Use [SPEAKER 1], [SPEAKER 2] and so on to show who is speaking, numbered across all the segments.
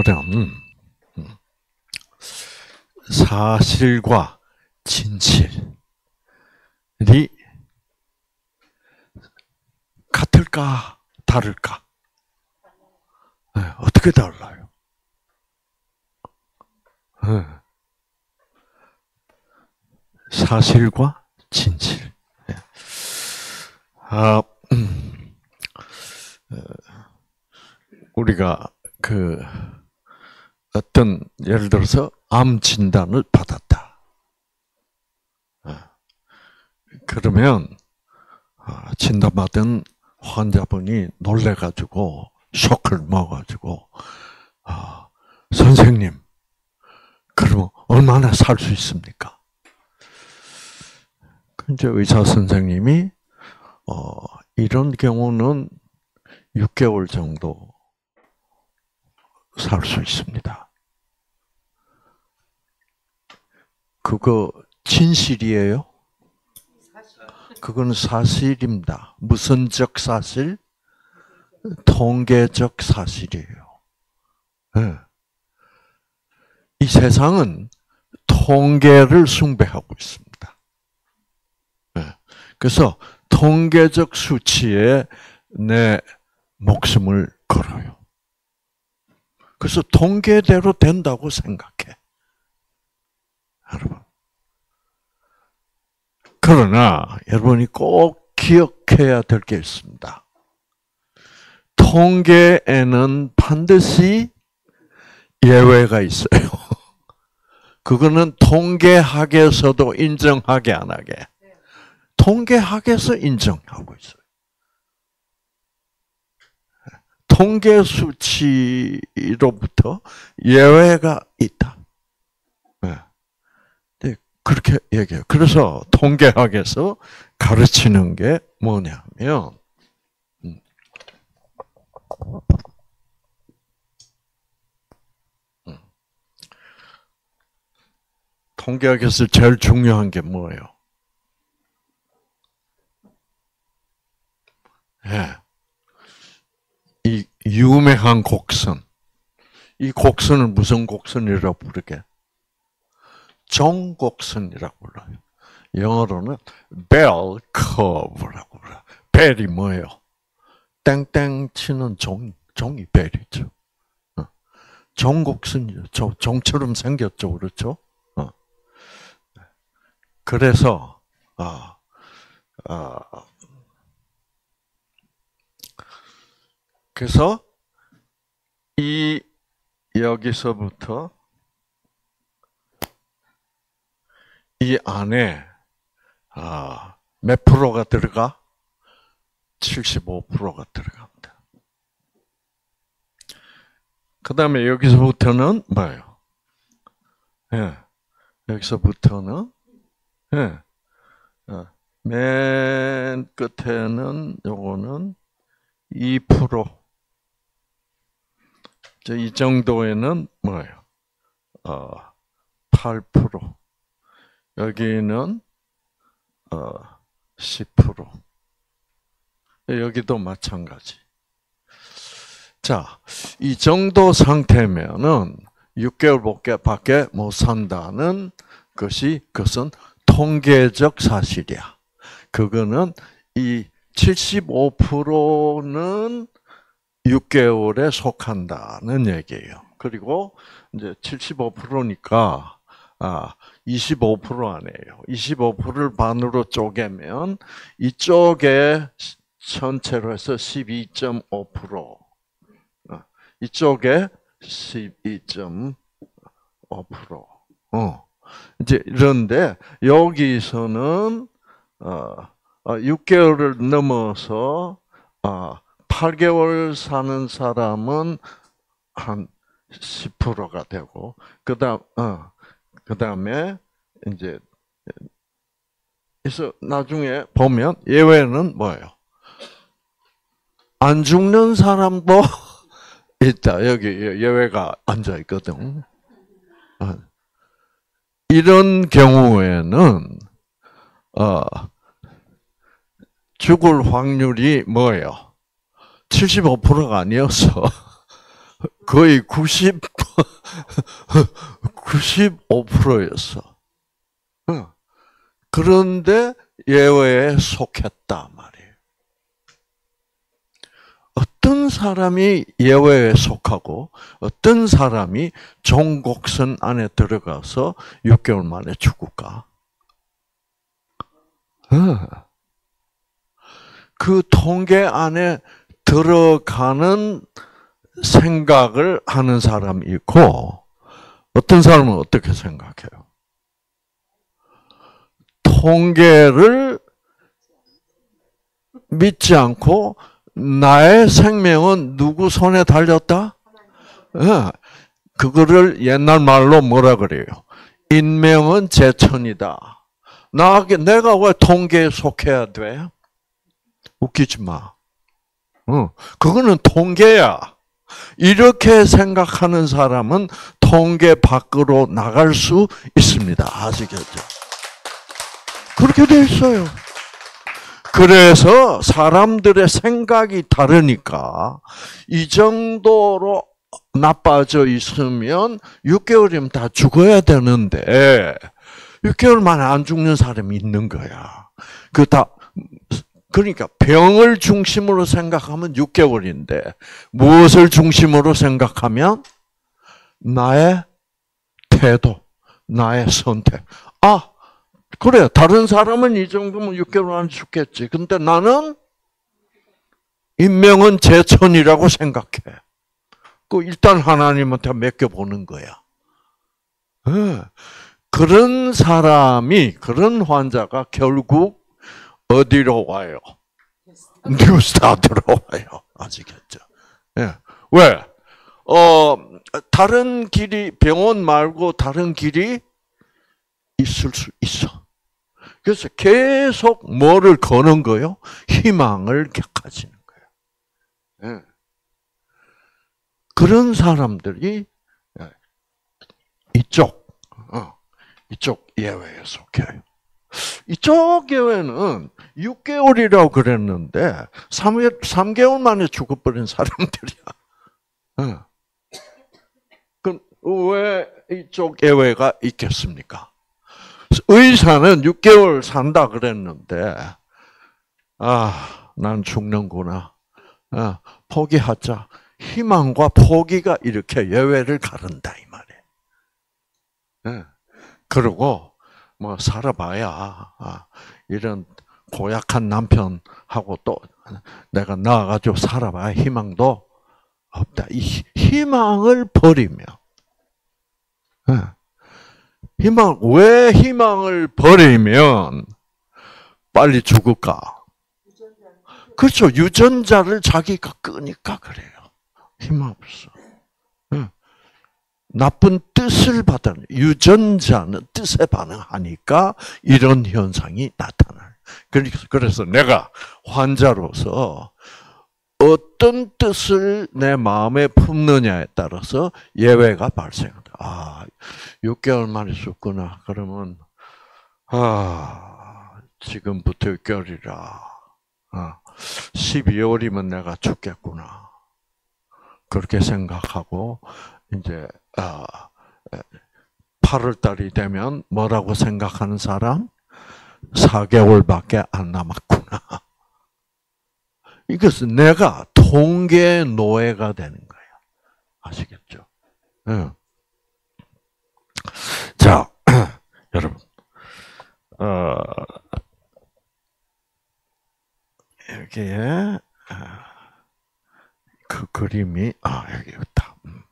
[SPEAKER 1] 오늘은 사실과 진실이 같을까 다를까? 네, 어떻게 달라요? 네. 사실과 진실. 네. 우리가 어떤 예를 들어서 암 진단을 받았다. 그러면 진단받은 환자분이 놀래가지고 쇼크를 먹어가지고 선생님, 그러면 얼마나 살 수 있습니까? 이제 의사 선생님이 이런 경우는 6개월 정도 살 수 있습니다. 그거 진실이에요? 그건 사실입니다. 무선적 사실, 통계적 사실이에요. 네. 이 세상은 통계를 숭배하고 있습니다. 네. 그래서 통계적 수치에 내 목숨을 걸어요. 그래서 통계대로 된다고 생각해. 여러분. 그러나 여러분이 꼭 기억해야 될 게 있습니다. 통계에는 반드시 예외가 있어요. 그거는 통계학에서도 인정하게 안 하게. 통계학에서 인정하고 있어요. 통계 수치로부터 예외가 있다. 그렇게 얘기해요. 그래서 통계학에서 가르치는 게 뭐냐면, 통계학에서 제일 중요한 게 뭐예요? 예. 이 유명한 곡선. 이 곡선을 무슨 곡선이라고 부르게? 종곡선이라고 불러요. 영어로는 bell curve라고 불러요. 벨이 뭐예요? 땡땡 치는 종이 벨이죠. 종곡선이죠. 종처럼 생겼죠, 그렇죠? 그래서 그래서 이 여기서부터 이 안에 몇 프로가 들어가? 75%가 들어갑니다. 그 다음에 여기서부터는 뭐예요? 예, 여기서부터는 맨 끝에는 요거는 2%. 이 정도에는 뭐예요? 8%. 여기는 10%. 여기도 마찬가지. 자, 이 정도 상태면은 6개월밖에 못 산다는 그것은 통계적 사실이야. 그거는 이 75%는 6개월에 속한다는 얘기예요. 그리고 이제 75%니까 25% 아니에요. 25%를 반으로 쪼개면 이쪽에 전체로 해서 12.5%, 이쪽에 12.5%. 이제 이런데 여기서는 6개월을 넘어서 8개월 사는 사람은 한 10%가 되고, 그다음에 이제 그래서 나중에 보면 예외는 뭐예요? 안 죽는 사람도 있다. 여기 예외가 앉아 있거든. 이런 경우에는 죽을 확률이 뭐예요? 75%가 아니어서 거의 90% 95%였어. 그런데 예외에 속했다 말이에요. 어떤 사람이 예외에 속하고 어떤 사람이 종곡선 안에 들어가서 6개월 만에 죽을까? 그 통계 안에 들어가는 생각을 하는 사람이 있고 어떤 사람은 어떻게 생각해요? 통계를 믿지 않고 나의 생명은 누구 손에 달렸다? 그거를 옛날 말로 뭐라 그래요? 인명은 제천이다. 내가 왜 통계에 속해야 돼? 웃기지 마. 그거는 통계야. 이렇게 생각하는 사람은 통계 밖으로 나갈 수 있습니다. 아시겠죠? 그렇게 돼 있어요. 그래서 사람들의 생각이 다르니까 이 정도로 나빠져 있으면 6개월이면 다 죽어야 되는데 6개월 만에 안 죽는 사람이 있는 거야. 그러니까 병을 중심으로 생각하면 6개월인데 무엇을 중심으로 생각하면 나의 태도, 나의 선택. 그래, 다른 사람은 이 정도면 6개월 안에 죽겠지. 근데 나는 인명은 제천이라고 생각해. 일단 하나님한테 맡겨보는 거야. 그런 사람이, 그런 환자가 결국 어디로 와요? 뉴스타트로 와요. 아시겠죠? 왜? 다른 길이, 병원 말고 다른 길이 있을 수 있어. 그래서 계속 뭐를 거는 거요? 희망을 가지는 거예요. 그런 사람들이 이쪽 예외에 속해요. 이쪽 예외는 6개월이라고 그랬는데 3개월 만에 죽어버린 사람들이야. 그럼 왜 이쪽 예외가 있겠습니까? 의사는 6개월 산다 그랬는데, 난 죽는구나. 포기하자. 희망과 포기가 이렇게 예외를 가른다, 이 말이에요. 그리고, 살아봐야, 이런 고약한 남편하고 또 내가 나와가지고 살아봐야 희망도 없다. 이 희망을 버리면, 왜 희망을 버리면 빨리 죽을까? 그렇죠. 유전자를 자기가 끄니까 그래요. 희망 없어. 나쁜 뜻을 받는 유전자는 뜻에 반응하니까 이런 현상이 나타나요. 그래서 내가 환자로서 어떤 뜻을 내 마음에 품느냐에 따라서 예외가 발생한다. 6개월 만에 죽구나. 그러면 지금부터 6개월이라 12월이면 내가 죽겠구나. 그렇게 생각하고 이제 8월 달이 되면 뭐라고 생각하는 사람? 4개월밖에 안 남았구나. 이것은 내가 통계의 노예가 되는 거야. 아시겠죠? 자, 여러분, 여기에 그 그림이 여기 있다.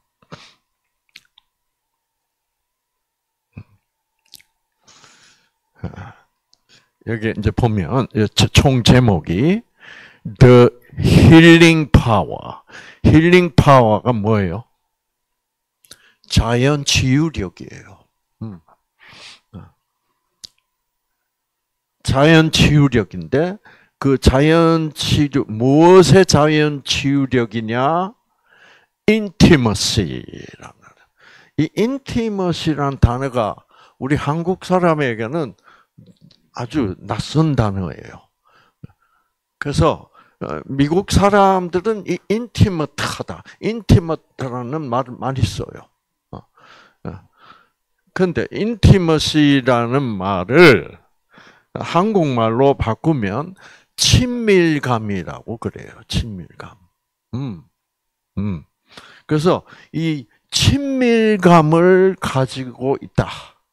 [SPEAKER 1] 여기 이제 보면 총 제목이 The Healing Power. 힐링 파워가 뭐예요? 자연 치유력이에요. 자연 치유력인데 그 자연 치유 무엇의 자연 치유력이냐? intimacy라는 이 intimacy라는 단어가 우리 한국 사람에게는 아주 낯선 단어예요. 그래서 미국 사람들은 이 intimate하다, intimate라는 말을 많이 써요. 근데 intimacy라는 말을 한국말로 바꾸면 친밀감이라고 그래요. 친밀감. 그래서 이 친밀감을 가지고 있다.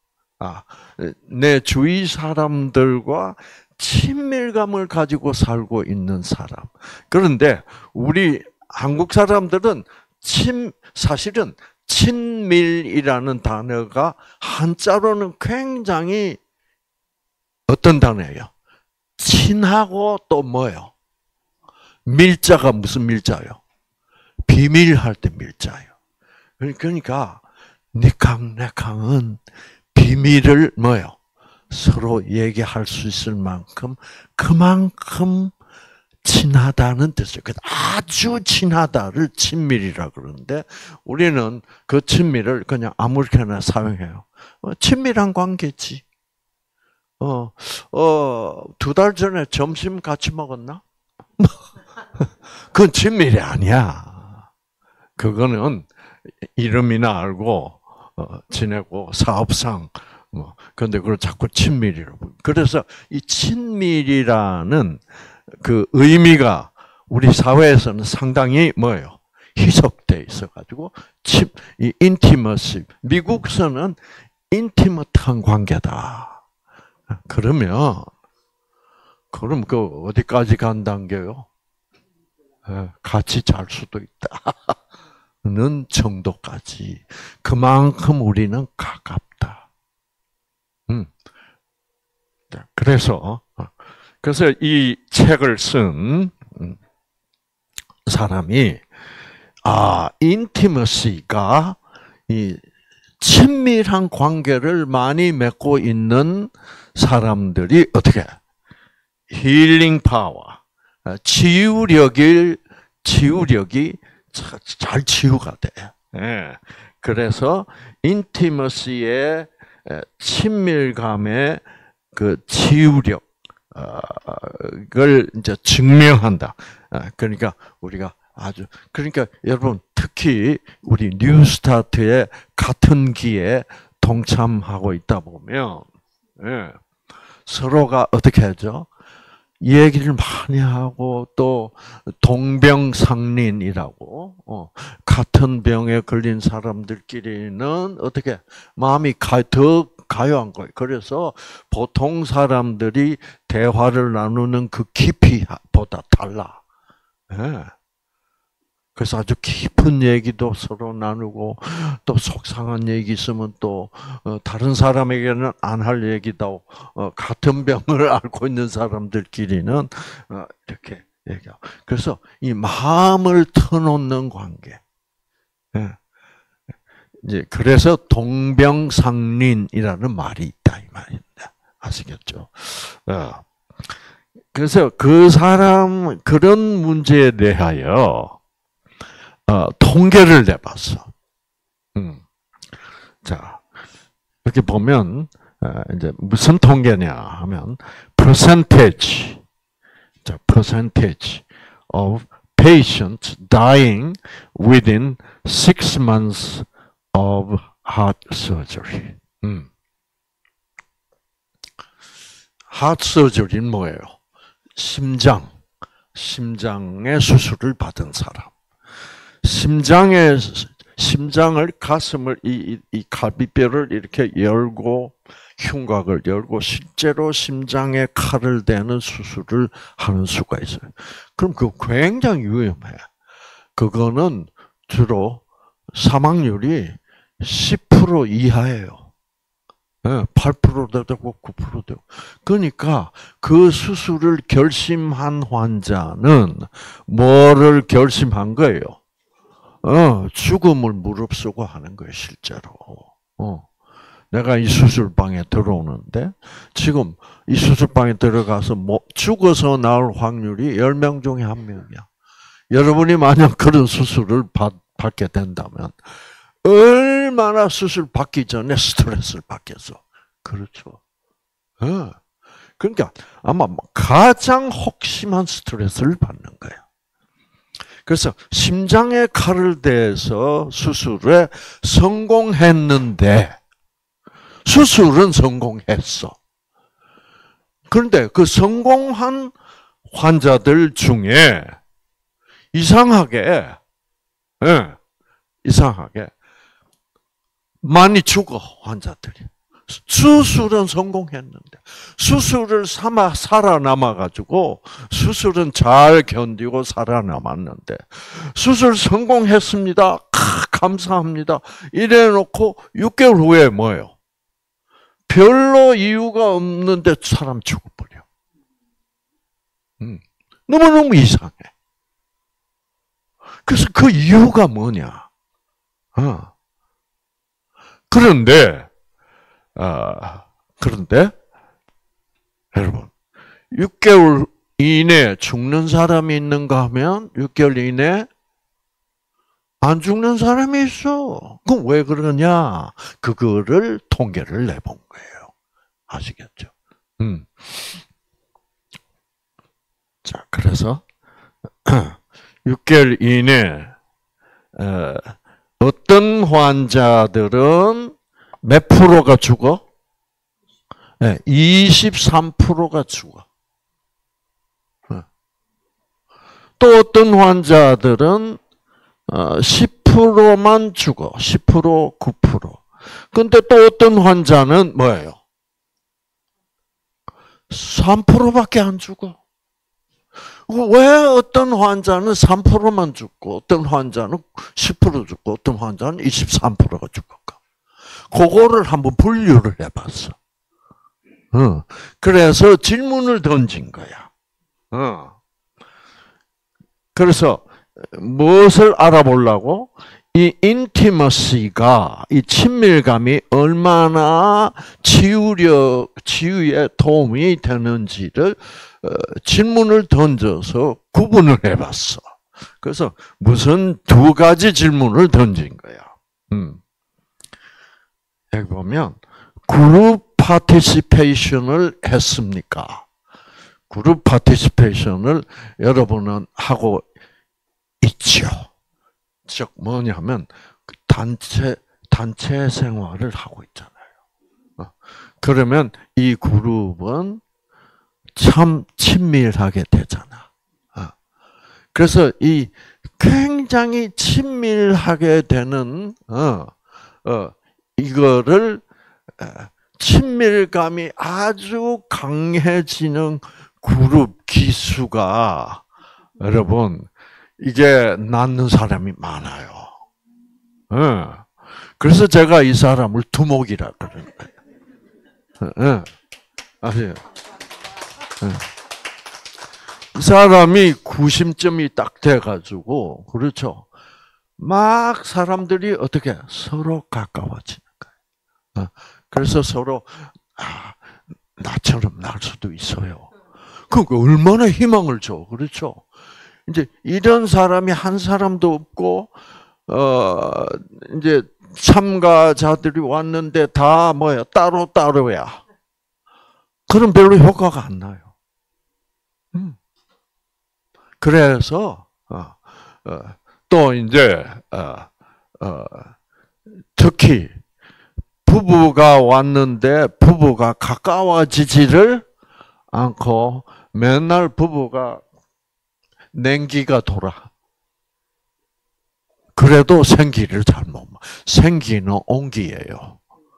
[SPEAKER 1] 내 주위 사람들과 친밀감을 가지고 살고 있는 사람. 그런데 우리 한국 사람들은 사실은 친밀이라는 단어가 한자로는 굉장히 어떤 단어예요? 친하고 또 뭐요? 밀자가 무슨 밀자요? 비밀할 때 밀자요. 그러니까 니캉네캉은 비밀을 뭐요? 서로 얘기할 수 있을 만큼 그만큼 친하다는 뜻이에요. 아주 친하다를 친밀이라 그러는데 우리는 그 친밀을 그냥 아무렇게나 사용해요. 친밀한 관계지. 2달 전에 점심 같이 먹었나? 그건 친밀이 아니야. 그거는 이름이나 알고 지내고 사업상 그런데 그걸 자꾸 친밀이라고. 그래서 이 친밀이라는 그 의미가 우리 사회에서는 상당히 뭐예요? 희석돼 있어가지고 이 인티머시 미국서는 인티머트한 관계다. 그럼 그 어디까지 간단게요? 같이 잘 수도 있다는 정도까지. 그만큼 우리는 가깝다. 그래서 이 책을 쓴 사람이 인티머시가 이 친밀한 관계를 많이 맺고 있는 사람들이 어떻게 힐링 파워, 치유력이 잘 치유가 돼. 그래서 인티머시의 친밀감의 그 치유력 을 이제 증명한다. 그러니까 우리가 그러니까 여러분 특히 우리 뉴스타트의 같은 기에 동참하고 있다 보면 서로가 어떻게 하죠? 얘기를 많이 하고 또 동병상린이라고 같은 병에 걸린 사람들끼리는 어떻게 마음이 더 가요한 거예요. 그래서 보통 사람들이 대화를 나누는 그 깊이보다 달라. 그래서 아주 깊은 얘기도 서로 나누고 또 속상한 얘기 있으면 또 다른 사람에게는 안 할 얘기도 같은 병을 앓고 있는 사람들끼리는 이렇게 얘기하고. 그래서 이 마음을 터놓는 관계. 이제 그래서 동병상린이라는 말이 있다 이 말입니다. 아시겠죠? 그래서 그 사람 그런 문제에 대하여 통계를 내봤어. 자, 이렇게 보면 이제 무슨 통계냐 하면 percentage of patients dying within 6 months of heart surgery. heart surgery는 뭐예요? 심장의 수술을 받은 사람. 심장을 가슴을 이 갈비뼈를 이렇게 열고 흉곽을 열고 실제로 심장에 칼을 대는 수술을 하는 수가 있어요. 그럼 그거 굉장히 위험해. 그거는 주로 사망률이 10% 이하예요. 8%도 되고 9%도 되고. 그러니까 그 수술을 결심한 환자는 뭐를 결심한 거예요? 죽음을 무릅쓰고 하는 거예요, 실제로. 내가 이 수술방에 들어오는데, 지금 이 수술방에 들어가서 죽어서 나올 확률이 10명 중에 1명이야. 여러분이 만약 그런 수술을 받게 된다면, 얼마나 수술 받기 전에 스트레스를 받겠어. 그렇죠. 그러니까 아마 가장 혹심한 스트레스를 받는 거예요. 그래서 심장에 칼을 대서 수술에 성공했는데 수술은 성공했어. 그런데 그 성공한 환자들 중에 이상하게 많이 죽어, 환자들이. 수술은 성공했는데, 수술을 삼아 살아남아가지고, 수술은 잘 견디고 살아남았는데, 수술 성공했습니다. 감사합니다. 이래놓고 6개월 후에 뭐예요? 별로 이유가 없는데 사람 죽어버려. 너무너무 이상해. 그래서 그 이유가 뭐냐? 그런데 여러분, 6개월 이내에 죽는 사람이 있는가 하면 6개월 이내에 안 죽는 사람이 있어. 그럼 왜 그러냐? 그거를 통계를 내본 거예요. 아시겠죠? 자, 그래서 6개월 이내 어떤 환자들은 몇 프로가 죽어? 네, 23%가 죽어. 또 어떤 환자들은 10%만 죽어. 10%, 9%. 근데 또 어떤 환자는 뭐예요? 3%밖에 안 죽어. 왜 어떤 환자는 3%만 죽고 어떤 환자는 10% 죽고 어떤 환자는 23%가 죽을까? 그거를 한번 분류를 해봤어. 그래서 질문을 던진 거야. 그래서 무엇을 알아보려고? 이 인티머시가, 이 친밀감이 얼마나 치유에 도움이 되는지를 질문을 던져서 구분을 해봤어. 그래서 무슨 두 가지 질문을 던진 거야. 여기 보면 그룹 파티시페이션을 했습니까? 그룹 파티시페이션을 여러분은 하고 있죠. 즉 뭐냐면 단체 생활을 하고 있잖아요. 그러면 이 그룹은 참 친밀하게 되잖아. 그래서 이 굉장히 친밀하게 되는 이거를 친밀감이 아주 강해지는 그룹 기수가 여러분 이게 낳는 사람이 많아요. 그래서 제가 이 사람을 두목이라 그러는 거예요. 아세요? 이 사람이 구심점이 딱 돼가지고 그렇죠. 막 사람들이 어떻게 서로 가까워지는 거예요. 그래서 서로 나처럼 날 수도 있어요. 그러니까 얼마나 희망을 줘, 그렇죠? 이제 이런 사람이 한 사람도 없고 이제 참가자들이 왔는데 다 뭐야 따로야. 그럼 별로 효과가 안 나요. 그래서 또 이제 특히 부부가 왔는데 부부가 가까워지지를 않고 맨날 부부가 냉기가 돌아. 그래도 생기를 잘 못 마. 생기는 온기예요.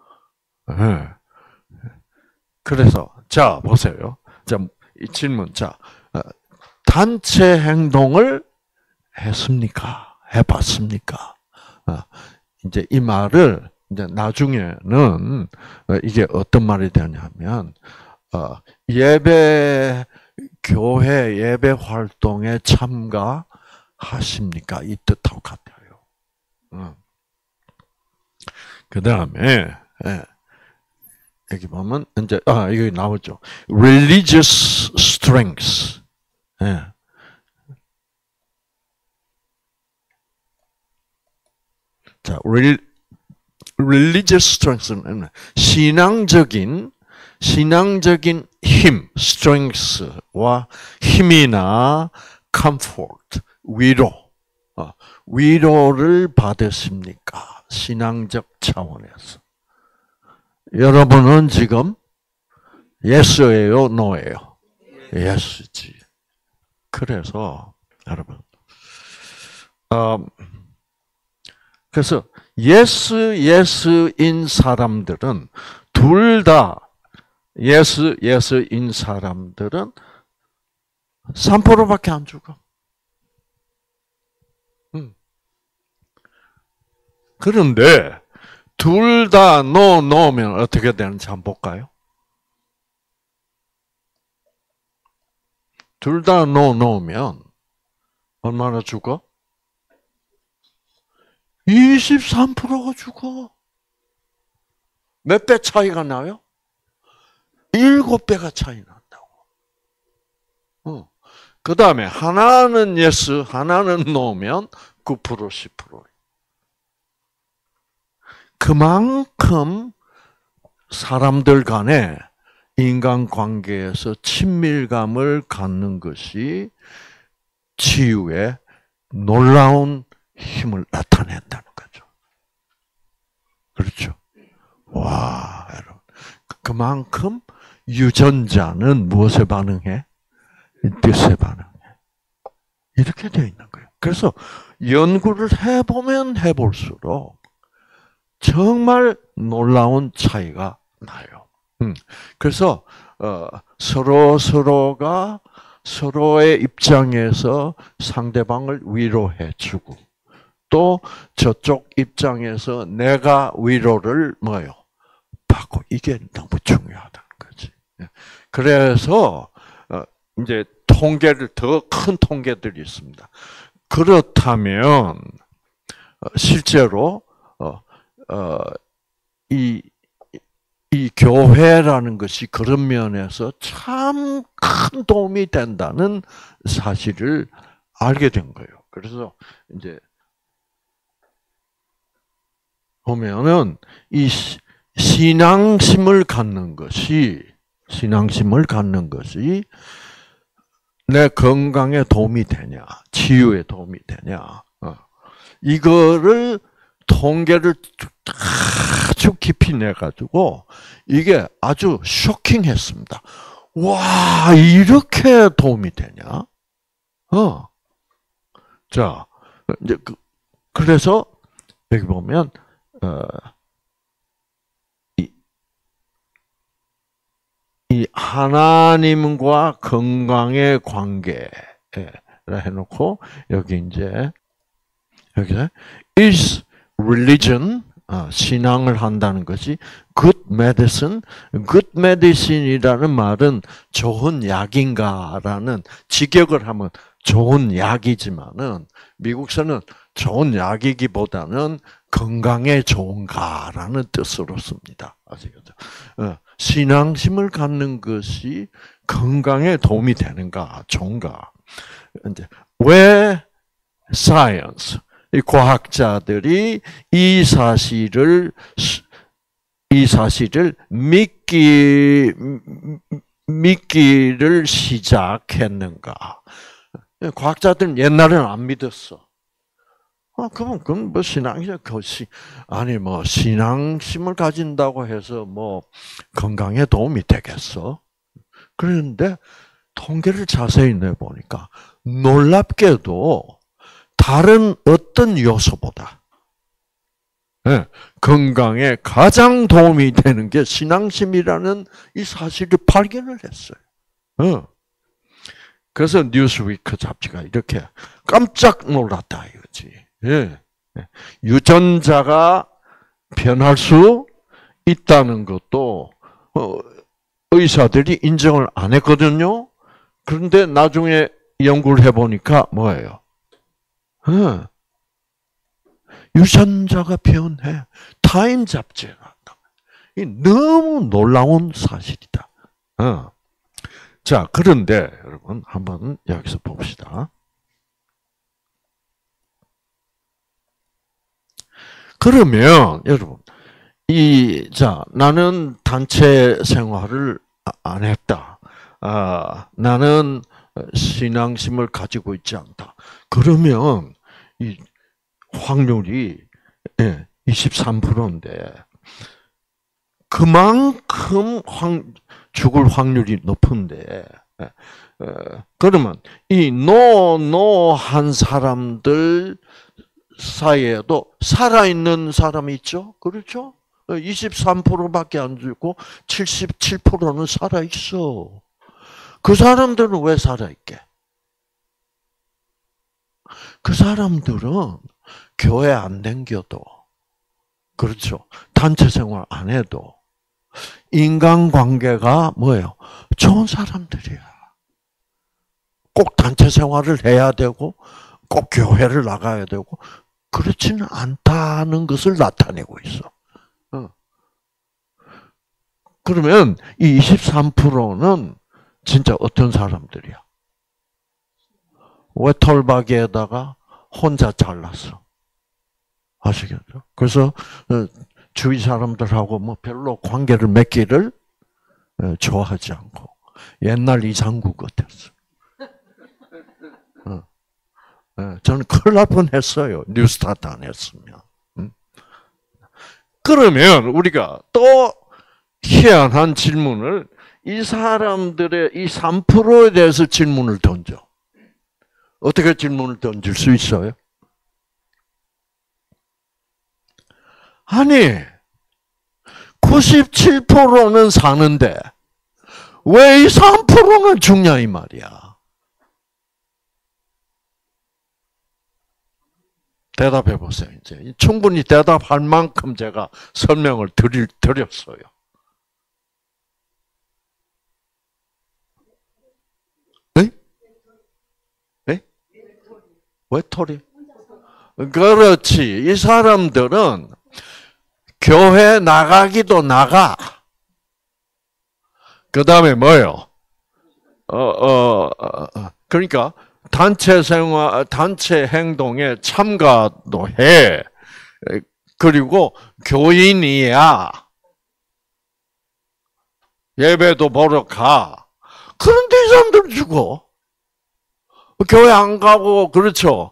[SPEAKER 1] 그래서 자 보세요. 자, 이 질문. 자, 단체 행동을 했습니까? 해봤습니까? 이제 이 말을 이제 나중에는 이게 어떤 말이 되냐면 교회 예배 활동에 참가하십니까? 이 뜻하고 같아요. 그 다음에 여기 보면 이제 여기 나오죠. Religious strengths. 자, religious strength는 신앙적인 힘, strengths와 힘이나 comfort, 위로를 받으십니까? 신앙적 차원에서. 여러분은 지금 예스예요, 노예요? 예스지. 그래서 여러분, 그래서 예스인 사람들은 둘 다 예스인 사람들은 3%밖에 안 죽어. 그런데 둘 다 노면 어떻게 되는지 한번 볼까요? 둘 다 노면 얼마나 죽어? 23%가 죽어. 몇 배 차이가 나요? 7배가 차이 난다고. 그 다음에 하나는 예스, 하나는 노면 9%, 10%. 그만큼 사람들 간에 인간관계에서 친밀감을 갖는 것이 치유에 놀라운 힘을 나타낸다는 거죠. 그렇죠? 와, 여러분. 그만큼 유전자는 무엇에 반응해? 뜻에 반응해. 이렇게 되어 있는 거예요. 그래서 연구를 해보면 해볼수록 정말 놀라운 차이가 나요. 그래서 서로가 서로의 입장에서 상대방을 위로해주고 또 저쪽 입장에서 내가 위로를 받고 이게 너무 중요하다는 거지. 그래서 이제 통계를 더 큰 통계들이 있습니다. 그렇다면 실제로 이 교회라는 것이 그런 면에서 참 큰 도움이 된다는 사실을 알게 된 거예요. 그래서 이제 보면은 이 신앙심을 갖는 것이 내 건강에 도움이 되냐, 치유에 도움이 되냐, 이거를 통계를 아주 깊이 내가지고 이게 아주 쇼킹했습니다. 와, 이렇게 도움이 되냐? 자, 이제 그래서 여기 보면 이 하나님과 건강의 관계를 해놓고 여기 이제 여기서 is religion 신앙을 한다는 것이 good medicine. good medicine이라는 말은 좋은 약인가라는 직역을 하면 좋은 약이지만은 미국서는 좋은 약이기보다는 건강에 좋은가라는 뜻으로 씁니다. 아시겠죠? 신앙심을 갖는 것이 건강에 도움이 되는가, 좋은가? 이제 왜 science 이 과학자들이 이 사실을 믿기를 시작했는가? 과학자들은 옛날에는 안 믿었어. 그럼 뭐 신앙심을 가진다고 해서 뭐 건강에 도움이 되겠어? 그런데 통계를 자세히 내보니까 놀랍게도 다른 어떤 요소보다 건강에 가장 도움이 되는 게 신앙심이라는 이 사실을 발견을 했어요. 그래서 뉴스위크 잡지가 이렇게 깜짝 놀랐다 이거지. 유전자가 변할 수 있다는 것도 의사들이 인정을 안 했거든요. 그런데 나중에 연구를 해보니까 뭐예요? 유전자가 변해. 타임 잡지에 나왔다. 이 너무 놀라운 사실이다. 자, 그런데 여러분 한번 여기서 봅시다. 그러면 여러분 나는 단체 생활을 안 했다. 나는 신앙심을 가지고 있지 않다. 그러면 이 확률이 23%인데 그만큼 죽을 확률이 높은데, 그러면 이 노노한 사람들 사이에도 살아있는 사람이 있죠? 그렇죠? 23%밖에 안 죽고 77%는 살아있어. 그 사람들은 왜 살아있게? 그 사람들은 교회 안 다녀도, 그렇죠? 단체 생활 안 해도 인간관계가 뭐예요? 좋은 사람들이야. 꼭 단체 생활을 해야 되고 꼭 교회를 나가야 되고 그렇지는 않다는 것을 나타내고 있어. 그러면 이 23%는 진짜 어떤 사람들이야? 외톨박이에다가 혼자 잘났어. 아시겠죠? 그래서 주위 사람들하고 뭐 별로 관계를 맺기를 좋아하지 않고 옛날 이상구 같았어. 저는 큰일 날 뻔했어요. 뉴스타트 안 했으면. 그러면 우리가 또 희한한 질문을 이 사람들의 이 3%에 대해서 질문을 던져. 어떻게 질문을 던질 수 있어요? 아니, 97%는 사는데 왜 이 3%는 죽냐 이 말이야. 대답해 보세요. 이제 충분히 대답할 만큼 제가 설명을 드렸어요. 네? 네? 외톨이? 그렇지. 이 사람들은 교회 나가기도 나가. 그 다음에 뭐요? 그러니까 단체 생활, 단체 행동에 참가도 해. 그리고 교인이야. 예배도 보러 가. 그런데 이 사람들 죽어. 교회 안 가고, 그렇죠.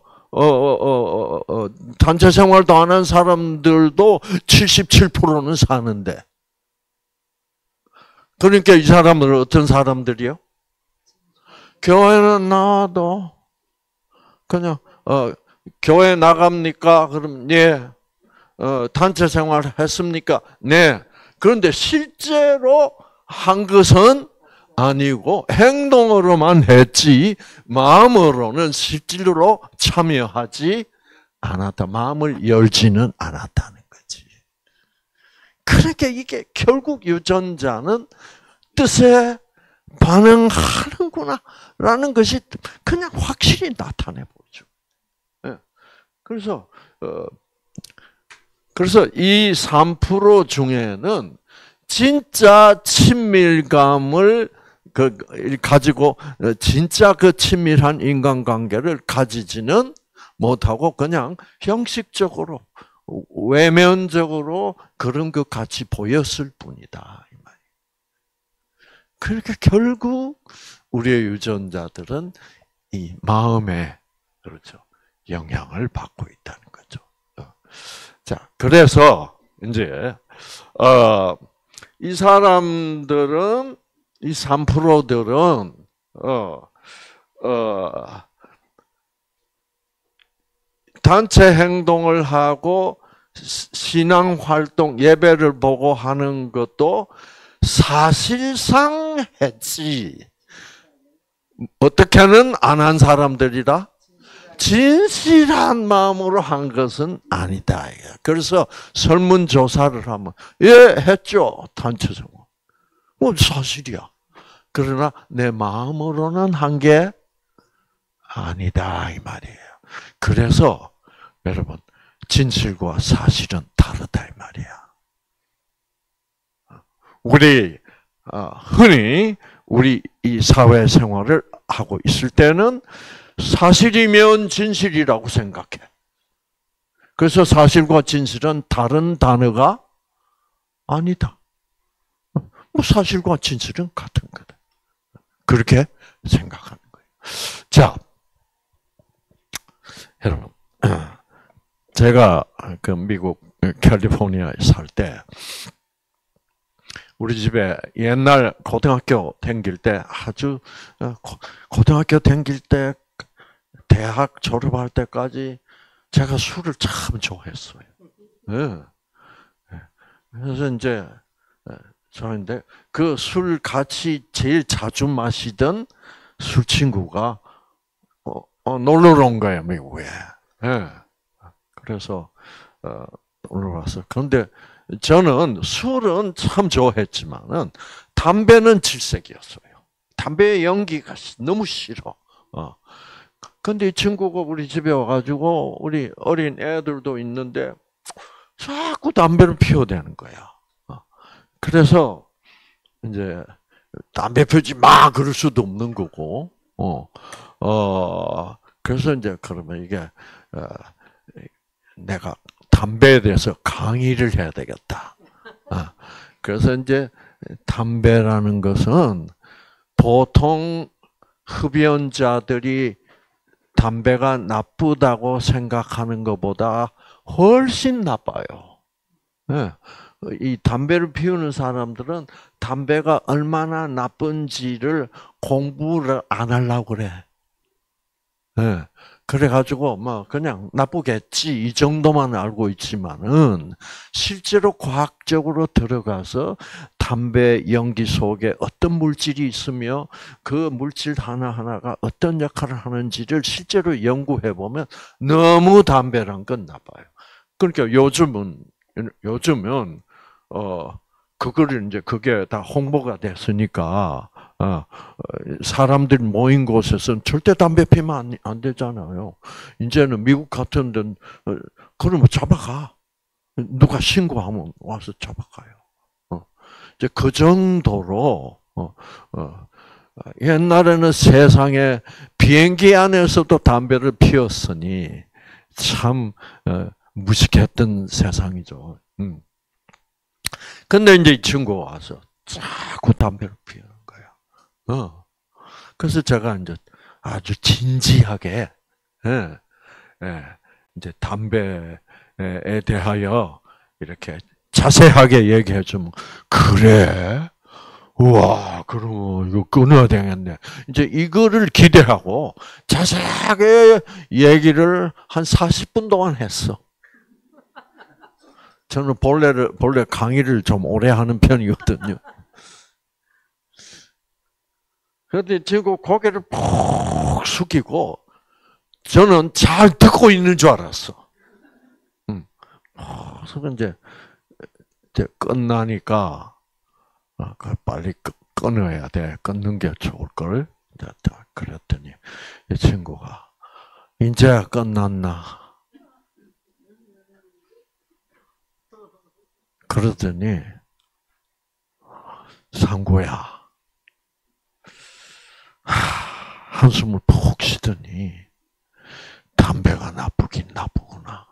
[SPEAKER 1] 단체 생활도 안 한 사람들도 77%는 사는데. 그러니까 이 사람들은 어떤 사람들이요? 교회는 나와도 그냥 교회 나갑니까? 그럼 네. 단체 생활 했습니까? 네. 그런데 실제로 한 것은 아니고 행동으로만 했지 마음으로는 실제로 참여하지 않았다. 마음을 열지는 않았다는 거지. 그러니까 이게 결국 유전자는 뜻에 반응하는구나라는 것이 그냥 확실히 나타내 보죠. 그래서 이 3% 중에는 진짜 친밀감을 가지고 진짜 그 친밀한 인간관계를 가지지는 못하고 그냥 형식적으로 외면적으로 그런 것 같이 보였을 뿐이다. 그러니까 결국 우리의 유전자들은 이 마음에 그렇죠 영향을 받고 있다는 거죠. 자, 그래서 이제 이 사람들은 이 3%들은 단체 행동을 하고 신앙 활동 예배를 보고 하는 것도 사실상 했지. 어떻게는 안 한 사람들이라 진실한 마음으로 한 것은 아니다. 그래서 설문조사를 하면 했죠. 단체 생활. 사실이야. 그러나 내 마음으로는 한 게 아니다 이 말이에요. 그래서 여러분 진실과 사실은 다르다 이 말이야. 우리 흔히 우리 이 사회생활을 하고 있을 때는 사실이면 진실이라고 생각해. 그래서 사실과 진실은 다른 단어가 아니다. 사실과 진실은 같은 거다. 그렇게 생각하는 거예요. 자, 여러분, 제가 그 미국 캘리포니아에 살 때 우리 집에 옛날 고등학교 다닐 때 아주 고등학교 다닐 때 대학 졸업할 때까지 제가 술을 참 좋아했어요. 예. 그래서 이제 저인데 그 술 같이 제일 자주 마시던 술 친구가 놀러 온 거예요, 미국에. 예. 그래서 놀러 왔어. 그런데 저는 술은 참 좋아했지만은 담배는 질색이었어요. 담배의 연기가 너무 싫어. 근데 이 친구가 우리 집에 와가지고 우리 어린 애들도 있는데 자꾸 담배를 피워대는 거야. 그래서 이제 담배 피우지 마 그럴 수도 없는 거고. 그래서 이제 그러면 이게 내가 담배에 대해서 강의를 해야 되겠다. 그래서 이제 담배라는 것은 보통 흡연자들이 담배가 나쁘다고 생각하는 것보다 훨씬 나빠요. 네. 이 담배를 피우는 사람들은 담배가 얼마나 나쁜지를 공부를 안 하려고 그래. 네. 그래가지고 뭐 그냥 나쁘겠지 이 정도만 알고 있지만은 실제로 과학적으로 들어가서 담배 연기 속에 어떤 물질이 있으며 그 물질 하나하나가 어떤 역할을 하는지를 실제로 연구해 보면 너무 담배란 건 나빠요. 그러니까 요즘은 그거를 이제 그게 다 홍보가 됐으니까 사람들이 모인 곳에서는 절대 담배 피면 안 되잖아요. 이제는 미국 같은 데는 그러면 잡아가. 누가 신고하면 와서 잡아가요. 이제 그 정도로 옛날에는 세상에 비행기 안에서도 담배를 피웠으니 참 무식했던 세상이죠. 근데 이제 이 친구가 와서 자꾸 담배를 피우는 거야. 그래서 제가 이제 아주 진지하게, 예, 예, 이제 담배에 대하여 이렇게 자세하게 얘기해 주면, 그래? 우와, 그럼 이거 끊어야 되겠네. 이제 이거를 기대하고 자세하게 얘기를 한 40분 동안 했어. 저는 본래 강의를 좀 오래 하는 편이거든요. 그런데 지금 고개를 푹 숙이고 저는 잘 듣고 있는 줄 알았어. 그래서 이제 끝나니까 빨리 끊어야 돼. 끊는 게 좋을 걸. 그랬더니 이 친구가 이제 끝났나? 그러더니 상구야 한숨을 푹 쉬더니 담배가 나쁘긴 나쁘구나.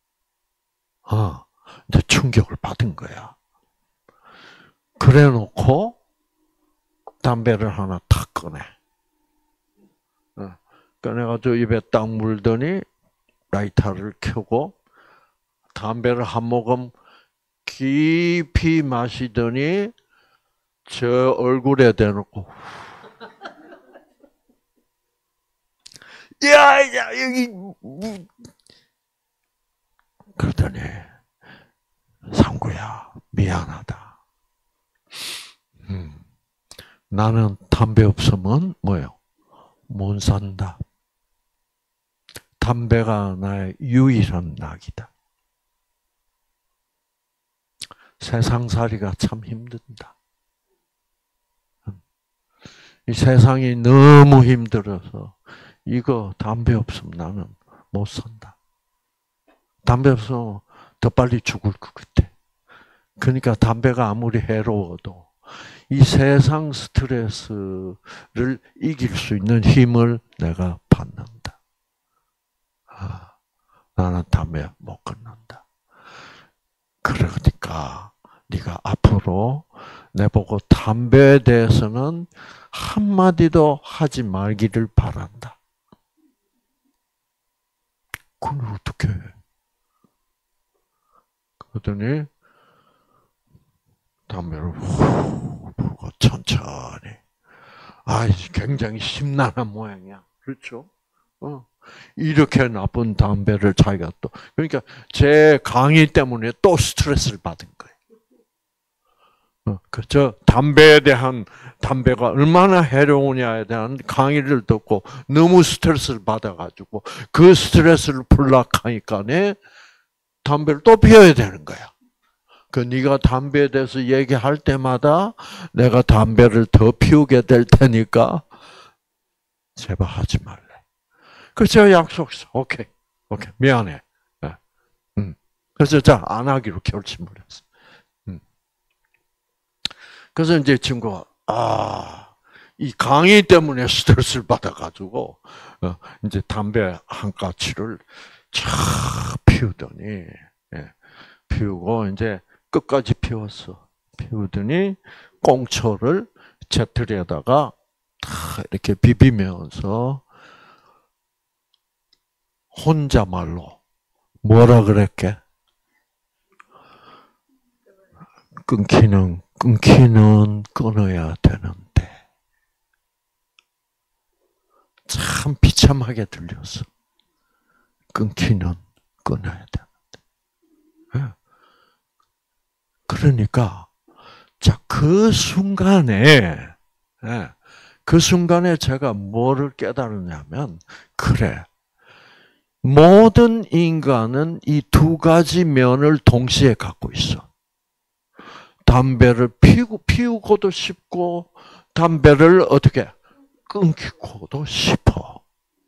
[SPEAKER 1] 이제 충격을 받은 거야. 그래 놓고 담배를 하나 탁 꺼내. 꺼내가지고 입에 딱 물더니 라이터를 켜고 담배를 한 모금 깊이 마시더니 저 얼굴에 대놓고 야 여기 그러더니 상구야 미안하다. 나는 담배 없으면 뭐요? 못 산다. 담배가 나의 유일한 낙이다. 세상살이가 참 힘든다. 이 세상이 너무 힘들어서 이거 담배 없으면 나는 못 산다. 담배 없으면 더 빨리 죽을 것 같아. 그러니까 담배가 아무리 해로워도 이 세상 스트레스를 이길 수 있는 힘을 내가 받는다. 나는 담배 못 끊는다. 그러니까 네가 앞으로 내보고 담배에 대해서는 한마디도 하지 말기를 바란다. 그걸 어떻게 해? 그러더니 담배를 후 불고 천천히. 굉장히 심란한 모양이야. 그렇죠? 이렇게 나쁜 담배를 자기가 또, 그러니까 제 강의 때문에 또 스트레스를 받은 거예요. 그저 담배가 얼마나 해로우냐에 대한 강의를 듣고 너무 스트레스를 받아가지고 그 스트레스를 풀려고 하니까네 담배를 또 피워야 되는 거야. 네가 담배에 대해서 얘기할 때마다 내가 담배를 더 피우게 될 테니까 제발 하지 말래. 그래서 제가 약속했어. 오케이, 미안해. 그래서 안 하기로 결심을 했어. 그래서 이제 친구가 이 강의 때문에 스트레스를 받아가지고 이제 담배 한 가치를 쫙 피우더니 피우고 이제 끝까지 피웠어. 피우더니 꽁초를 재틀에다가 이렇게 비비면서 혼자 말로 뭐라 그랬게? 끊기는 끊어야 되는데. 참 비참하게 들렸어. 끊기는 끊어야 되는데. 그러니까 그 순간에 제가 뭐를 깨달았냐면, 그래, 모든 인간은 이 두 가지 면을 동시에 갖고 있어. 담배를 피우고도 싶고, 담배를 어떻게 끊기고도 싶어.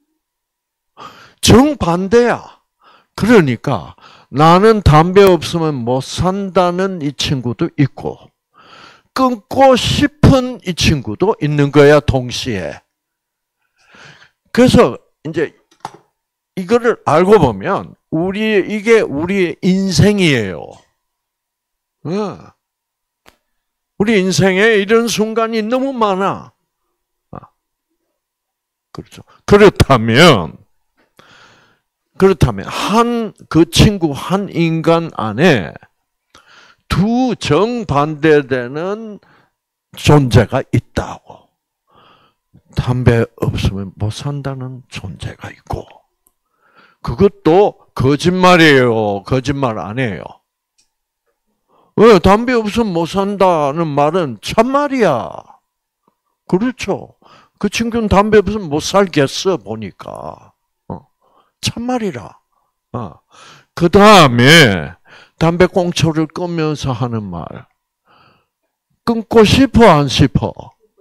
[SPEAKER 1] 정반대야. 그러니까 나는 담배 없으면 못 산다는 이 친구도 있고, 끊고 싶은 이 친구도 있는 거야, 동시에. 그래서 이제 이거를 알고 보면 이게 우리의 인생이에요. 우리 인생에 이런 순간이 너무 많아. 그렇죠. 그렇다면 그 친구 한 인간 안에 두 정반대되는 존재가 있다고. 담배 없으면 못 산다는 존재가 있고, 그것도 거짓말이에요. 거짓말 아니에요. 왜? 담배 없으면 못 산다는 말은 참말이야. 그렇죠. 그 친구는 담배 없으면 못 살겠어, 보니까. 참말이라. 그 다음에 담배 꽁초를 끄면서 하는 말. 끊고 싶어, 안 싶어?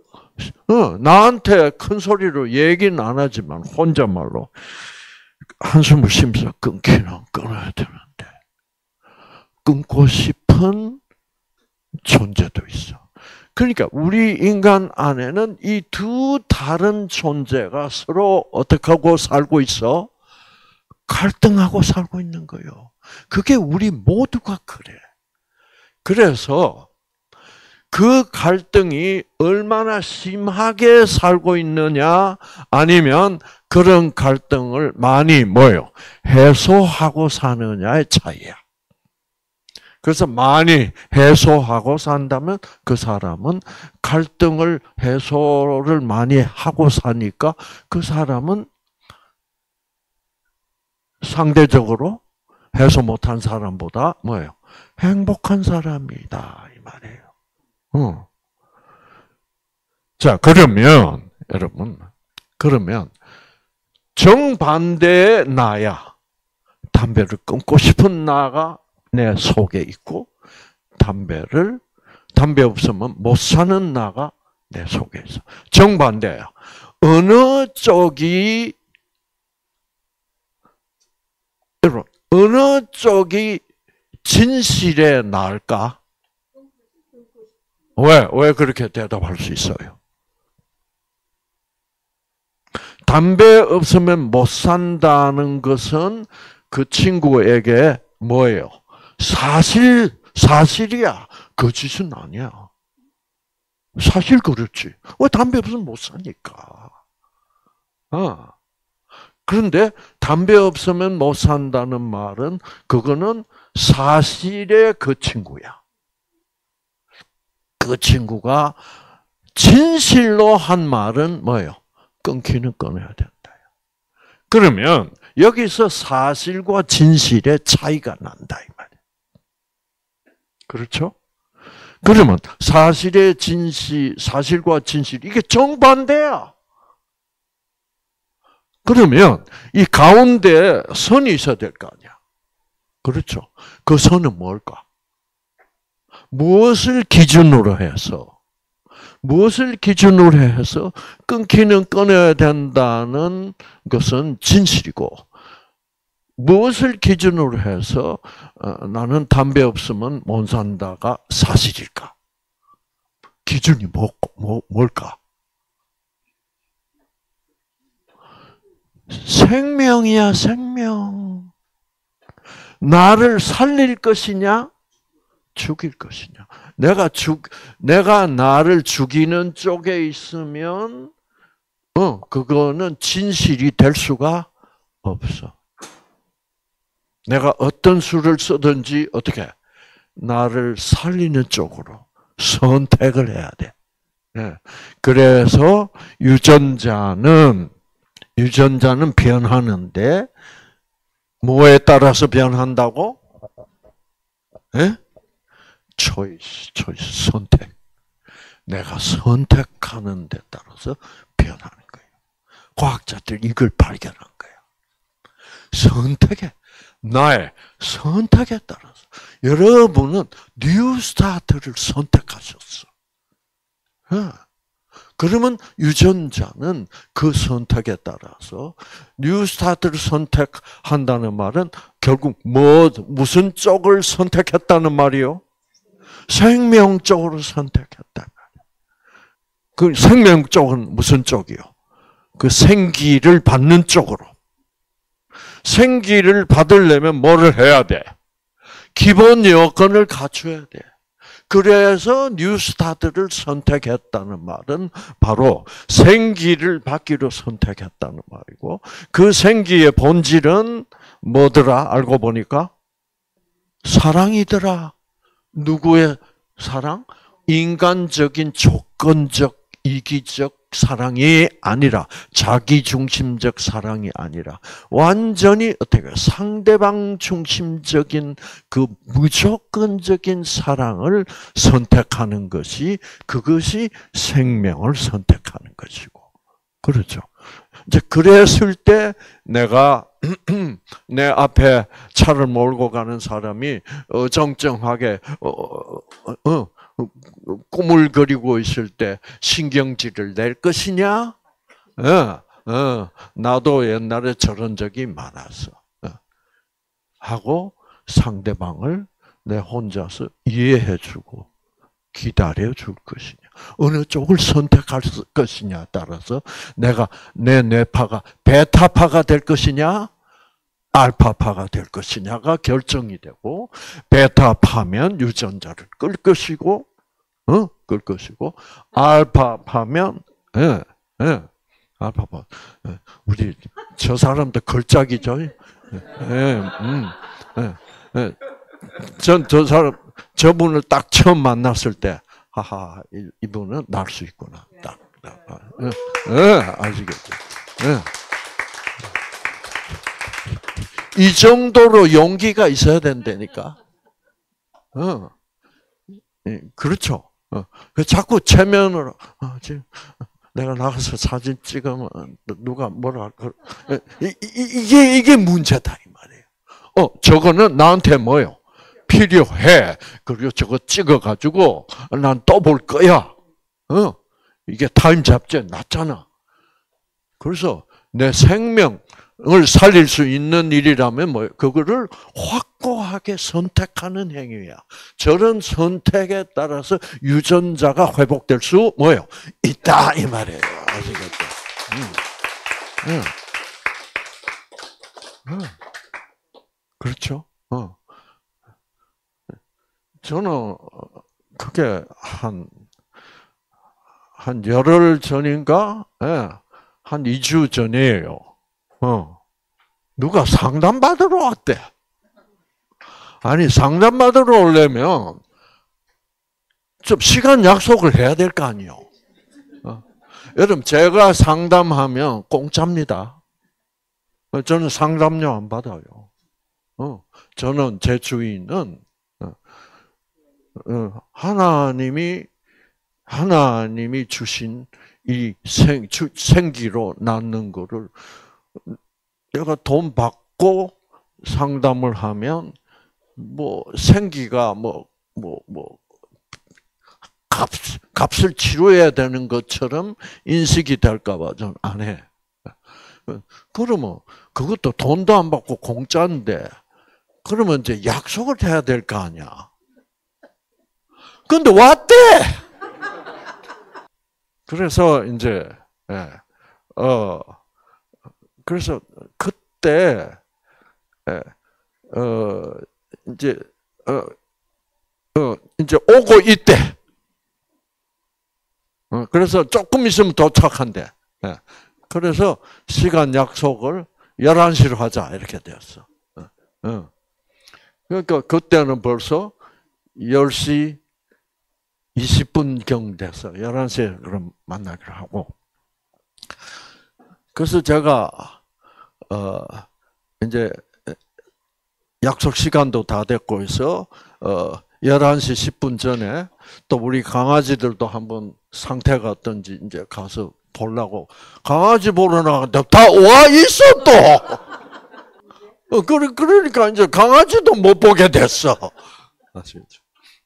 [SPEAKER 1] 나한테 큰 소리로 얘기는 안 하지만 혼잣말로 한숨을 쉬면서 끊기는 끊어야 되는데, 끊고 싶은 존재도 있어. 그러니까 우리 인간 안에는 이 두 다른 존재가 서로 어떻게 하고 살고 있어? 갈등하고 살고 있는 거예요. 그게 우리 모두가 그래. 그래서 그 갈등이 얼마나 심하게 살고 있느냐, 아니면 그런 갈등을 많이 해소하고 사느냐의 차이야. 그래서 많이 해소하고 산다면 그 사람은 갈등을 해소를 많이 하고 사니까 그 사람은 상대적으로 해소 못한 사람보다 행복한 사람이다, 이 말이에요. 자, 그러면 여러분, 정반대의 나야, 담배를 끊고 싶은 나가 내 속에 있고, 담배 없으면 못 사는 나가 내 속에 있어. 정반대야. 어느 쪽이 진실에 나을까? 왜 그렇게 대답할 수 있어요? 담배 없으면 못 산다는 것은 그 친구에게 뭐예요? 사실이야. 거짓은 아니야. 사실 그렇지. 왜 담배 없으면 못 사니까. 그런데 담배 없으면 못 산다는 말은 그거는 사실의 그 친구야. 그 친구가 진실로 한 말은 뭐예요? 끊기는 끊어야 된다. 그러면 여기서 사실과 진실의 차이가 난다 이 말이에요. 그렇죠? 그러면 사실의 진실, 사실과 진실 이게 정반대야. 그러면 이 가운데 선이 있어야 될 거 아니야. 그렇죠? 그 선은 뭘까? 무엇을 기준으로 해서 끊기는 끊어야 된다는 것은 진실이고, 무엇을 기준으로 해서 나는 담배 없으면 못 산다가 사실일까? 기준이 뭘까? 생명이야, 생명. 나를 살릴 것이냐, 죽일 것이냐. 내가 나를 죽이는 쪽에 있으면, 그거는 진실이 될 수가 없어. 내가 어떤 수를 쓰든지 어떻게 나를 살리는 쪽으로 선택을 해야 돼. 그래서 유전자는 변하는데 뭐에 따라서 변한다고? 초이스, 선택. 내가 선택하는 데 따라서 변하는 거예요. 과학자들이 이걸 발견한 거예요. 나의 선택에 따라서. 여러분은 뉴스타트를 선택하셨어. 그러면 유전자는 그 선택에 따라서 뉴스타트를 선택한다는 말은 결국 무슨 쪽을 선택했다는 말이요? 생명 쪽으로 선택했단 말이에요. 그 생명 쪽은 무슨 쪽이요? 그 생기를 받는 쪽으로. 생기를 받으려면 뭐를 해야 돼? 기본 여건을 갖춰야 돼. 그래서 뉴스타트를 선택했다는 말은 바로 생기를 받기로 선택했다는 말이고, 그 생기의 본질은 뭐더라? 알고 보니까 사랑이더라. 누구의 사랑? 인간적인 조건적 이기적 사랑이 아니라, 자기중심적 사랑이 아니라 완전히 어떻게 상대방 중심적인 그 무조건적인 사랑을 선택하는 것이, 그것이 생명을 선택하는 것이고. 그렇죠. 이제 그랬을 때 내가 내 앞에 차를 몰고 가는 사람이 어정쩡하게 꾸물거리고 있을 때 신경질을 낼 것이냐? 나도 옛날에 저런 적이 많았어. 하고 상대방을 내 혼자서 이해해주고 기다려줄 것이냐. 어느 쪽을 선택할 것이냐에 따라서 내가 내 뇌파가 베타파가 될 것이냐, 알파파가 될 것이냐가 결정이 되고, 베타파면 유전자를 끌 것이고, 알파파면, 알파파. 우리 저 사람도 걸작이죠. 전 저 사람, 저분을 딱 처음 만났을 때, 하하, 이분은 날 수 있구나. 딱. 아시겠죠? 이 정도로 용기가 있어야 된다니까. 그렇죠. 자꾸 체면으로, 지금 내가 나가서 사진 찍으면 누가 뭐라 할 이게 문제다 이 말이에요. 저거는 나한테 뭐요? 필요해. 그리고 저거 찍어가지고 난 또 볼 거야. 이게 타임 잡지에 놨잖아. 그래서 내 생명을 살릴 수 있는 일이라면 뭐 그거를 확고하게 선택하는 행위야. 저런 선택에 따라서 유전자가 회복될 수 뭐요? 있다 이 말이에요. 아시겠죠? 그렇죠? 저는 그게 한 열흘 전인가? 한 2주 전이에요. 누가 상담받으러 왔대. 아니, 상담받으러 오려면 좀 시간 약속을 해야 될 거 아니요. 여러분, 제가 상담하면 공짜입니다. 저는 상담료 안 받아요. 저는 제 주인은 하나님이 주신 이 생기로 낳는 거를 내가 돈 받고 상담을 하면 뭐 생기가 값을 치러야 되는 것처럼 인식이 될까봐 저는 안 해. 그러면 그것도 돈도 안 받고 공짜인데 그러면 이제 약속을 해야 될 거 아니야. 근데 왔대. 그래서 이제 그래서 그때 이제 오고 있대. 그래서 조금 있으면 도착한대. 그래서 시간 약속을 11시로 하자 이렇게 되었어. 그러니까 그때는 벌써 10시 20분경 돼서 11시에 그럼 만나기로 하고. 그래서 제가 이제 약속 시간도 다 됐고 해서 11시 10분 전에 또 우리 강아지들도 한번 상태가 어떤지 이제 가서 보려고 강아지 보러 나갔는데 다 와 있어 또. 그러니까 이제 강아지도 못 보게 됐어. 아시겠죠?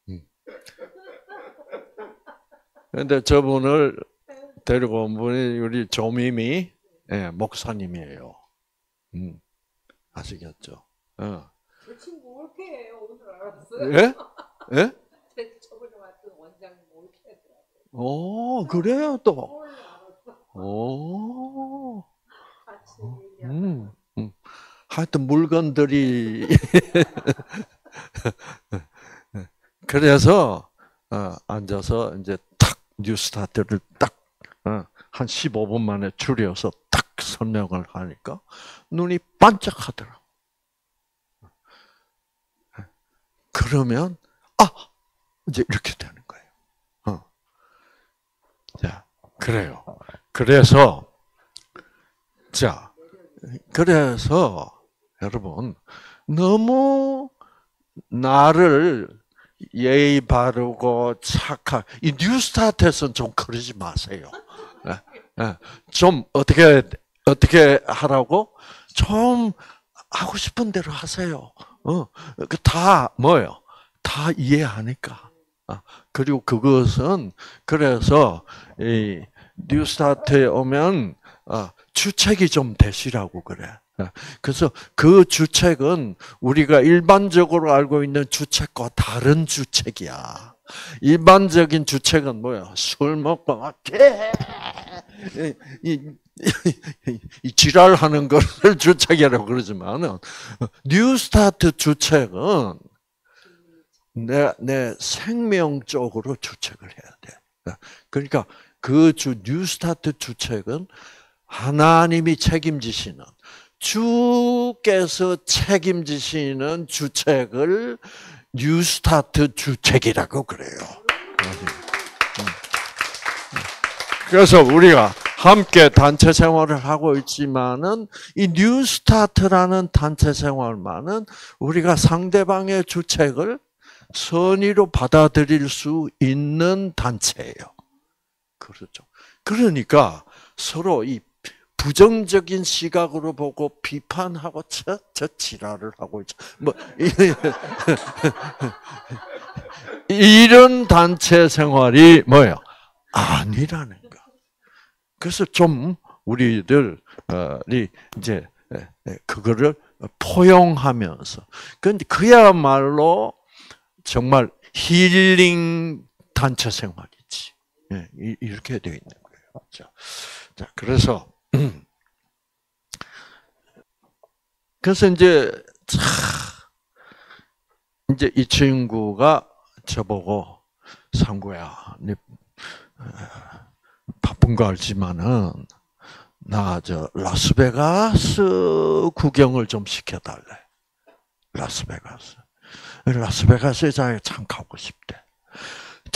[SPEAKER 1] 근데 저분을 데리고 온 분이 우리 조미미 목사님이에요. 아시겠죠?
[SPEAKER 2] 그 친구 올케예요. 오늘 알았어요.
[SPEAKER 1] 예? 예?
[SPEAKER 2] 저번에 왔던 원장님 올케더라고요.
[SPEAKER 1] 오, 그래요 또.
[SPEAKER 2] 오늘 알았어.
[SPEAKER 1] 오.
[SPEAKER 2] 같이 얘기하고.
[SPEAKER 1] 하여튼 물건들이 그래서 앉아서 이제 탁 뉴스타트를 딱 한 15분 만에 줄여서 딱 설명을 하니까 눈이 반짝하더라고. 그러면 이제 이렇게 되는 거예요. 자, 그래요. 그래서 여러분 너무 나를 예의 바르고 이 뉴스타트에서는 좀 그러지 마세요. 좀 어떻게 하라고? 좀 하고 싶은 대로 하세요. 다 뭐예요? 다 이해하니까. 그리고 그것은 그래서 이 뉴스타트에 오면 주책이 좀 되시라고 그래. 그래서 그 주책은 우리가 일반적으로 알고 있는 주책과 다른 주책이야. 일반적인 주책은 뭐야? 술 먹고 막 이 지랄하는 것을 주책이라고 그러지만은 뉴스타트 주책은 내 생명 쪽으로 주책을 해야 돼. 그러니까 그 뉴스타트 주책은 하나님이 책임지시는 주께서 책임지시는 주책을 뉴스타트 주책이라고 그래요. 그래서 우리가 함께 단체 생활을 하고 있지만은 이 뉴스타트라는 단체 생활만은 우리가 상대방의 주책을 선의로 받아들일 수 있는 단체예요. 그렇죠. 그러니까 서로 이 부정적인 시각으로 보고 비판하고 저 지랄을 하고 있죠. 이런 단체 생활이 뭐예요? 아니라는 거. 그래서 좀 우리들이 이제 그거를 포용하면서, 근데 그야말로 정말 힐링 단체 생활이지. 이렇게 되어 있는 거예요. 자, 그래서 이제 이 친구가 저보고 상구야, 네 바쁜 거 알지만은 나 라스베가스 구경을 좀 시켜달래. 라스베가스에 참 가고 싶대.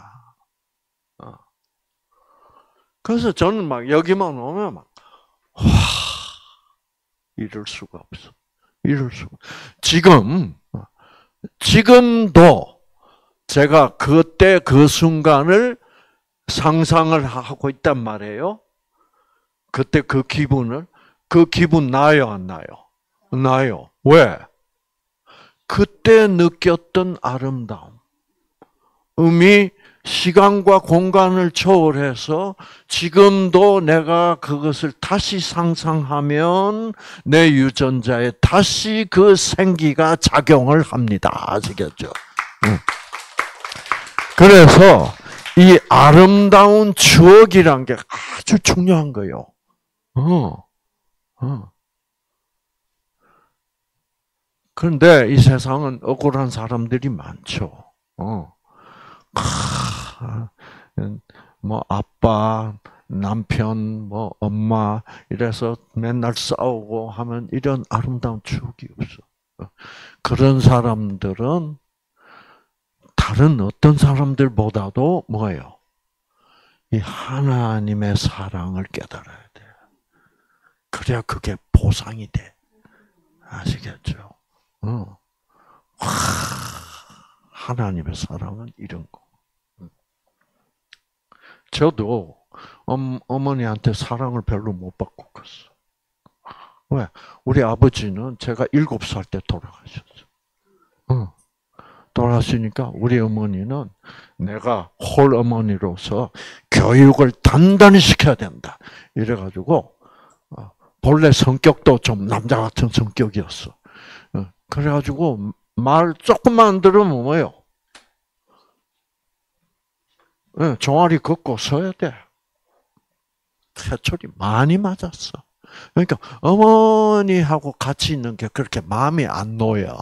[SPEAKER 1] 그래서 저는 막 여기만 오면 막, 와, 이럴 수가 없어. 이럴 수가. 지금도 제가 그때 그 순간을 상상을 하고 있단 말이에요. 그때 그 기분 나요, 안 나요? 나요. 왜? 그때 느꼈던 아름다움. 시간과 공간을 초월해서 지금도 내가 그것을 다시 상상하면 내 유전자에 다시 그 생기가 작용을 합니다. 아시겠죠? 그래서 이 아름다운 추억이란 게 아주 중요한 거예요. 그런데 이 세상은 억울한 사람들이 많죠. 뭐 아빠, 남편, 뭐 엄마 이래서 맨날 싸우고 하면 이런 아름다운 추억이 없어. 그런 사람들은 다른 어떤 사람들보다도 뭐예요? 이 하나님의 사랑을 깨달아야 돼. 그래야 그게 보상이 돼. 아시겠죠? 하나님의 사랑은 이런 거. 저도 어머니한테 사랑을 별로 못 받고 컸어. 왜? 우리 아버지는 제가 7살 때 돌아가셨어. 돌아가시니까 우리 어머니는 내가 홀 어머니로서 교육을 단단히 시켜야 된다. 이래가지고 본래 성격도 좀 남자 같은 성격이었어. 그래가지고 말 조금만 들으면 뭐예요? 종아리 걷고 서야 돼. 회초리 많이 맞았어. 그러니까 어머니하고 같이 있는 게 그렇게 마음이 안 놓여.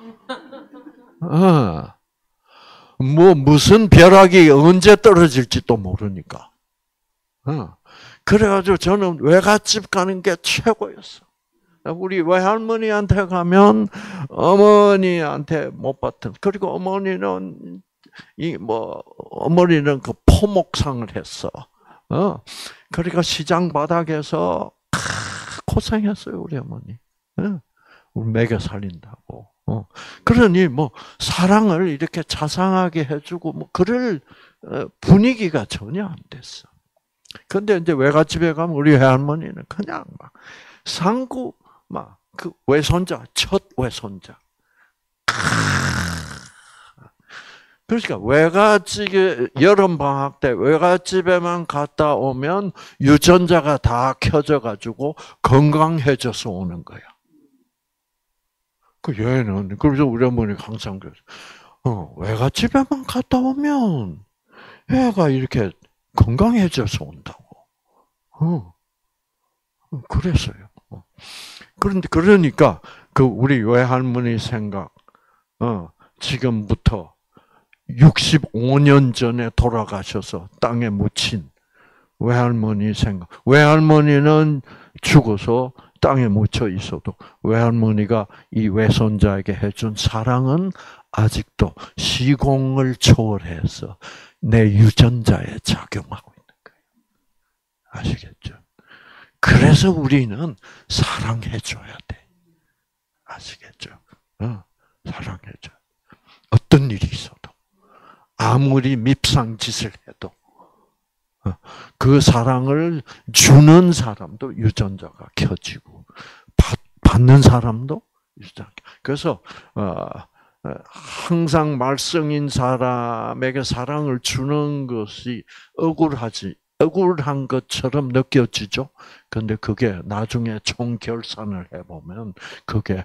[SPEAKER 1] 뭐 무슨 벼락이 언제 떨어질지도 모르니까. 그래가지고 저는 외갓집 가는 게 최고였어. 우리 외할머니한테 가면 어머니한테 못 받던, 그리고 어머니는 어머니는 그 포목상을 했어. 그러니까 시장 바닥에서 고생했어요, 우리 어머니. 우리 먹여 살린다고. 그러니 뭐 사랑을 이렇게 자상하게 해주고 뭐 그럴 분위기가 전혀 안 됐어. 근데 이제 외갓집에 가면 우리 외할머니는 그냥 막 상구 막 그 외손자, 첫 외손자. 그러니까 외갓집에 여름 방학 때 외갓집에만 갔다 오면 유전자가 다 켜져 가지고 건강해져서 오는 거야. 그 얘는 그래서 우리 어머니가 항상 그랬어. 외갓집에만 갔다 오면 애가 이렇게 건강해져서 온다고. 그랬어요. 그런데 그러니까 그 우리 외할머니 생각, 지금부터 65년 전에 돌아가셔서 땅에 묻힌 외할머니 생각. 외할머니는 죽어서 땅에 묻혀 있어도 외할머니가 이 외손자에게 해준 사랑은 아직도 시공을 초월해서 내 유전자에 작용하고 있는 거예요. 아시겠죠? 그래서 우리는 사랑해줘야 돼. 아시겠죠? 사랑해줘. 어떤 일이 있어도. 아무리 밉상짓을 해도. 그 사랑을 주는 사람도 유전자가 켜지고, 받는 사람도 유전자. 그래서, 항상 말썽인 사람에게 사랑을 주는 것이 억울한 것처럼 느껴지죠. 근데 그게 나중에 총결산을 해보면 그게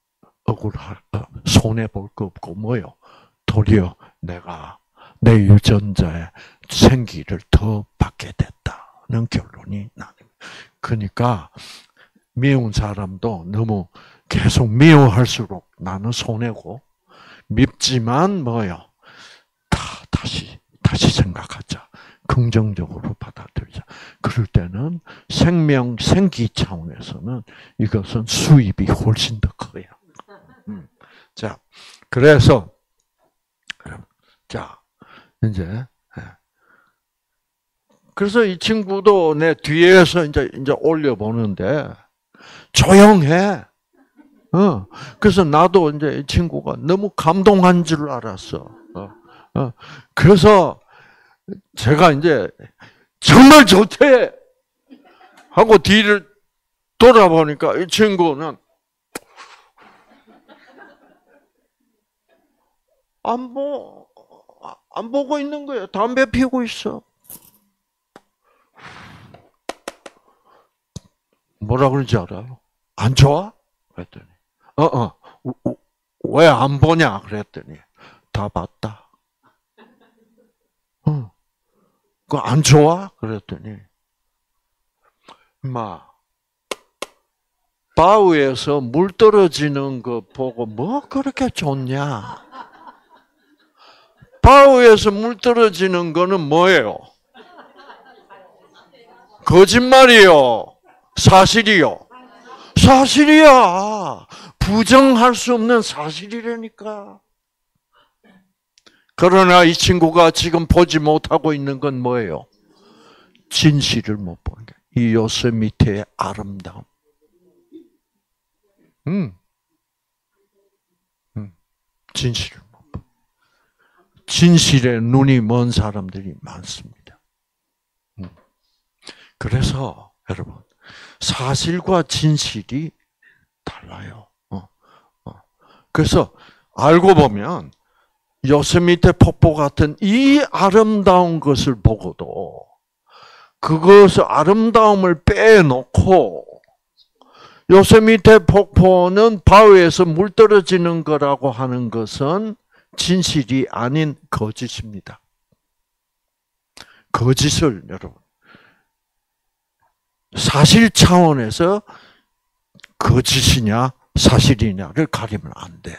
[SPEAKER 1] 손해 볼 거 없고 뭐요? 도리어 내가 내 유전자의 생기를 더 받게 됐다는 결론이 나는. 그러니까 미운 사람도 너무 계속 미워할수록 나는 손해고, 밉지만 뭐요? 다시 생각하자. 긍정적으로 받아들이자. 그럴 때는 생기 차원에서는 이것은 수입이 훨씬 더 커요. 자, 그래서 자 이제 그래서 이 친구도 내 뒤에서 이제 올려보는데 조용해. 그래서 나도 이제 이 친구가 너무 감동한 줄 알았어. 그래서 제가 이제 정말 좋대 하고 뒤를 돌아보니까 이 친구는 안 보고 있는 거예요. 담배 피우고 있어. 뭐라 그런지 알아요? 안 좋아? 그랬더니 왜 안 보냐? 그랬더니 다 봤다. 그거 안 좋아? 그랬더니 바위에서 물 떨어지는 거 보고 뭐 그렇게 좋냐? 바위에서 물 떨어지는 거는 뭐예요? 거짓말이요? 사실이요? 사실이야. 부정할 수 없는 사실이라니까. 그러나 이 친구가 지금 보지 못하고 있는 건 뭐예요? 진실을 못 보는 게. 이 요세미테의 아름다움. 진실을 못 보. 진실에 눈이 먼 사람들이 많습니다. 그래서 여러분, 사실과 진실이 달라요. 그래서 알고 보면 요세미테 폭포 같은 이 아름다운 것을 보고도 그것을 아름다움을 빼놓고 요세미테 폭포는 바위에서 물 떨어지는 거라고 하는 것은 진실이 아닌 거짓입니다. 거짓을 여러분 사실 차원에서 거짓이냐 사실이냐를 가리면 안 돼.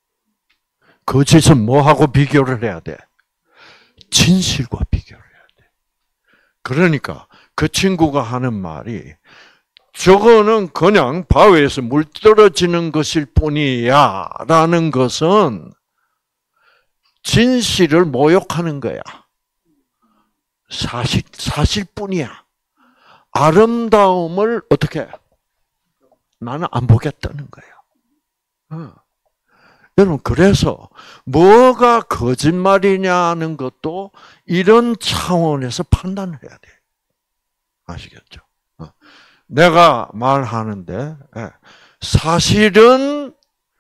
[SPEAKER 1] 거짓은 뭐하고 비교를 해야 돼? 진실과 비교를 해야 돼. 그러니까 그 친구가 하는 말이 저거는 그냥 바위에서 물 떨어지는 것일 뿐이야 라는 것은 진실을 모욕하는 거야. 사실뿐이야. 아름다움을 어떻게 나는 안 보겠다는 거예요. 여러분 그래서 뭐가 거짓말이냐는 것도 이런 차원에서 판단을 해야 돼. 아시겠죠? 내가 말하는데 사실은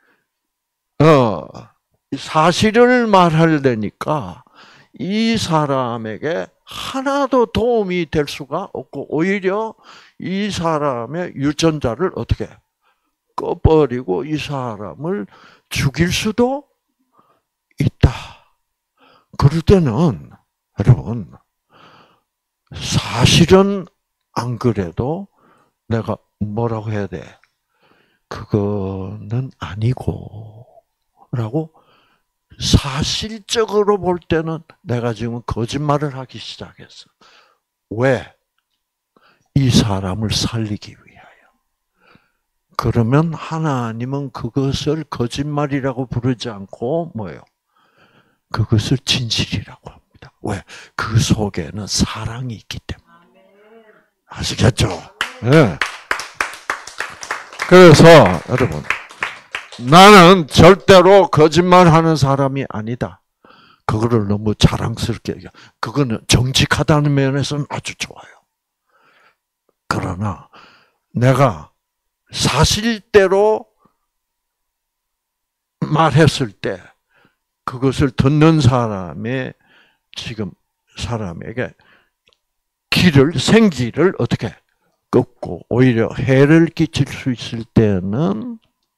[SPEAKER 1] 사실을 말하려니까 이 사람에게 하나도 도움이 될 수가 없고 오히려 이 사람의 유전자를 어떻게 꺼버리고 이 사람을 죽일 수도 있다. 그럴 때는 여러분 사실은 안 그래도 내가 뭐라고 해야 돼? 그거는 아니고 라고 사실적으로 볼 때는 내가 지금 거짓말을 하기 시작했어. 왜? 이 사람을 살리기 위하여. 그러면 하나님은 그것을 거짓말이라고 부르지 않고 뭐예요? 그것을 진실이라고 합니다. 왜? 그 속에는 사랑이 있기 때문에. 아시겠죠? 네. 그래서 여러분 나는 절대로 거짓말하는 사람이 아니다. 그거를 너무 자랑스럽게 얘기해. 그거는 정직하다는 면에서는 아주 좋아요. 그러나 내가 사실대로 말했을 때 그것을 듣는 사람의 지금 사람에게 생기를 어떻게 끊고 오히려 해를 끼칠 수 있을 때는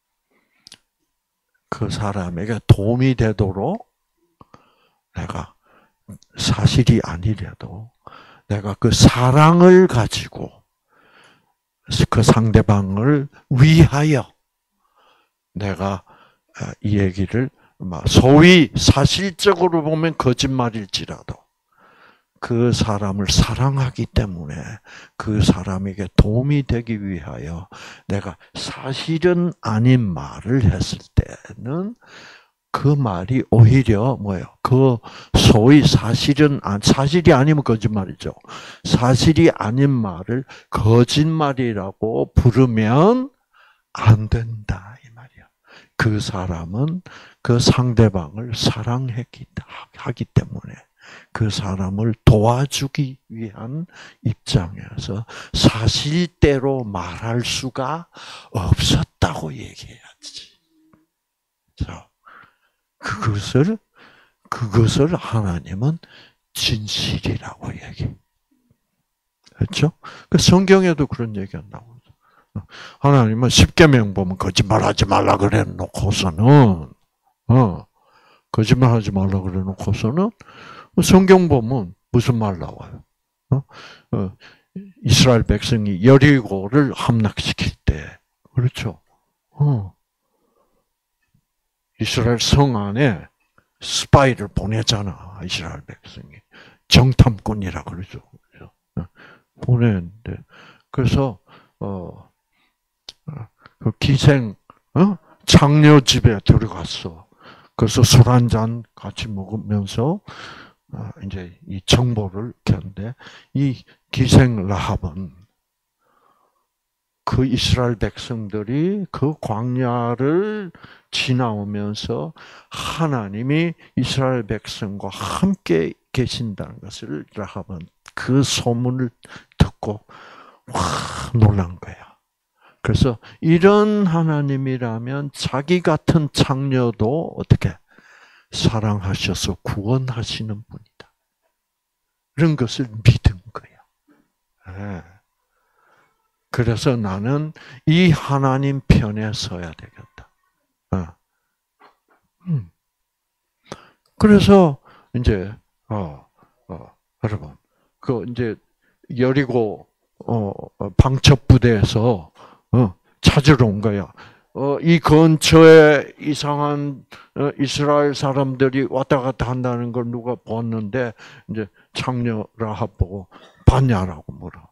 [SPEAKER 1] 그 사람에게 도움이 되도록 내가 사실이 아니래도 내가 그 사랑을 가지고 그 상대방을 위하여 내가 이 얘기를 소위 사실적으로 보면 거짓말일지라도 그 사람을 사랑하기 때문에 그 사람에게 도움이 되기 위하여 내가 사실은 아닌 말을 했을 때는 그 말이 오히려 뭐예요? 그 소위 사실이 아니면 거짓말이죠. 사실이 아닌 말을 거짓말이라고 부르면 안 된다 이 말이야. 그 사람은 그 상대방을 사랑하기 때문에 그 사람을 도와주기 위한 입장에서 사실대로 말할 수가 없었다고 얘기해야지. 자, 그것을 하나님은 진실이라고 얘기해. 그렇죠? 그 성경에도 그런 얘기가 나오죠. 하나님은 십계명 보면 거짓말하지 말라 그래 놓고서는 거짓말하지 말라 그래 놓고서는 성경 보면 무슨 말 나와요? 이스라엘 백성이 여리고를 함락시킬 때 그렇죠? 이스라엘 성 안에 스파이를 보내잖아. 이스라엘 백성이 정탐꾼이라 그러죠. 보내는데 그래서 그 기생 장녀 집에 들어갔어. 그래서 술 한잔 같이 먹으면서 이제 이 정보를 켰는데 이 기생 라합은 그 이스라엘 백성들이 그 광야를 지나오면서 하나님이 이스라엘 백성과 함께 계신다는 것을 라합은 그 소문을 듣고 와 놀란 거야. 그래서 이런 하나님이라면 자기 같은 장녀도 어떻게 사랑하셔서 구원하시는 분이다. 이런 것을 믿은 거야. 그래서 나는 이 하나님 편에 서야 되겠다. 그래서 이제 여러분 그 이제 여리고 방첩부대에서 찾으러 온 거야. 이 근처에 이상한 이스라엘 사람들이 왔다 갔다 한다는 걸 누가 봤는데 이제 장녀 라합 보고 봤냐라고 물어.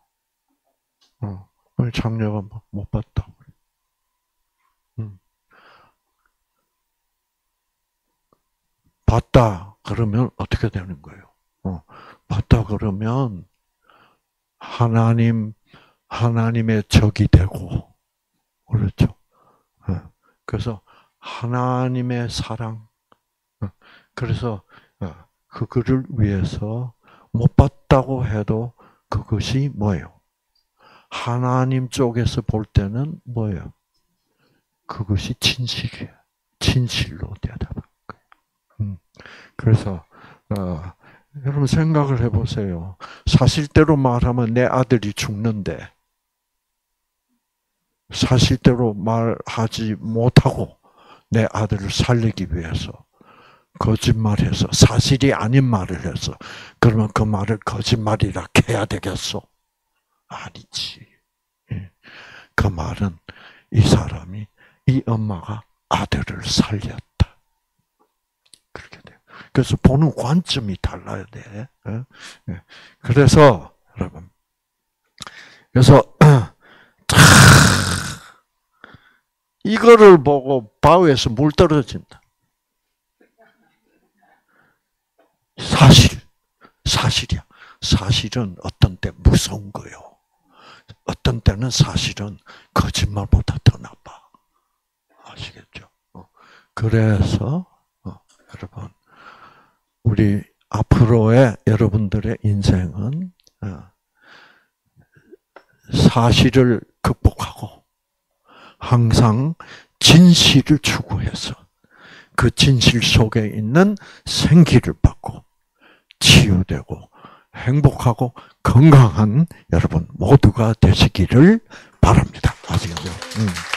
[SPEAKER 1] 장녀가 못 봤다. 봤다 그러면 어떻게 되는 거예요? 봤다 그러면 하나님의 적이 되고 그렇죠. 그래서 하나님의 사랑. 그래서 그거를 위해서 못 봤다고 해도 그것이 뭐예요? 하나님 쪽에서 볼 때는 뭐예요? 그것이 진실이에요. 진실로 대답한 거예요. 그래서 여러분 생각을 해보세요. 사실대로 말하면 내 아들이 죽는데 사실대로 말하지 못하고 내 아들을 살리기 위해서 거짓말해서 사실이 아닌 말을 해서 그러면 그 말을 거짓말이라 해야 되겠어? 아니지. 그 말은 이 엄마가 아들을 살렸다. 그렇게 돼요. 그래서 보는 관점이 달라야 돼. 그래서 여러분, 이거를 보고 바위에서 물 떨어진다. 사실이야. 사실은 어떤 때 무서운 거요. 어떤 때는 사실은 거짓말보다 더 나빠. 아시겠죠? 그래서 여러분, 우리 앞으로의 여러분들의 인생은 사실을 극복하고 항상 진실을 추구해서 그 진실 속에 있는 생기를 받고 치유되고 행복하고 건강한 여러분 모두가 되시기를 바랍니다. 아시겠죠?